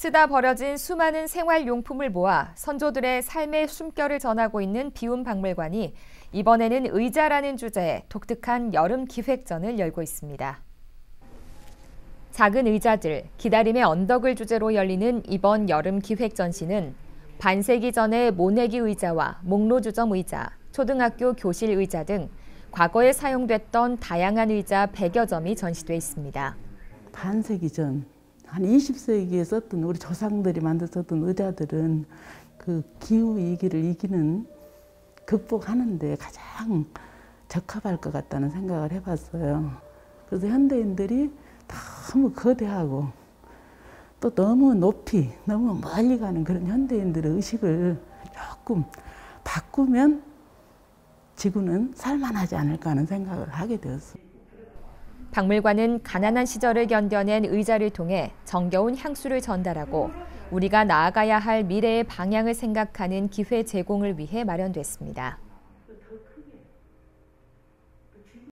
쓰다 버려진 수많은 생활용품을 모아 선조들의 삶의 숨결을 전하고 있는 비움박물관이 이번에는 의자라는 주제의 독특한 여름 기획전을 열고 있습니다. 작은 의자들, 기다림의 언덕을 주제로 열리는 이번 여름 기획전시는 반세기 전의 모내기 의자와 목로주점 의자, 초등학교 교실 의자 등 과거에 사용됐던 다양한 의자 100여 점이 전시돼 있습니다. 반세기 전, 한 20세기에 썼던 우리 조상들이 만들었던 의자들은 그 기후위기를 이기는, 극복하는 데 가장 적합할 것 같다는 생각을 해봤어요. 그래서 현대인들이 너무 거대하고 또 너무 높이, 너무 멀리 가는 그런 현대인들의 의식을 조금 바꾸면 지구는 살만하지 않을까 하는 생각을 하게 되었어요. 박물관은 가난한 시절을 견뎌낸 의자를 통해 정겨운 향수를 전달하고 우리가 나아가야 할 미래의 방향을 생각하는 기회 제공을 위해 마련됐습니다.